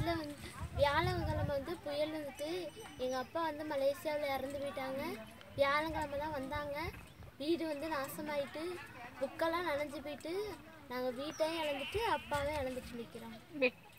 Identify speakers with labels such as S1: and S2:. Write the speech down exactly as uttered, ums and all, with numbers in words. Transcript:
S1: வீட்டில் வந்து வியாழக்கிழமை வந்து புயல் வந்துட்டு எங்கள் அப்பா வந்து மலேசியாவில் இறந்து போயிட்டாங்க. வியாழக்கிழமை தான் வந்தாங்க. வீடு வந்து நாசமாயிட்டு புக்கெல்லாம் நனைஞ்சு போயிட்டு நாங்கள் வீட்டையும் இழந்துட்டு அப்பாவே இழந்துட்டு நிற்கிறோம்.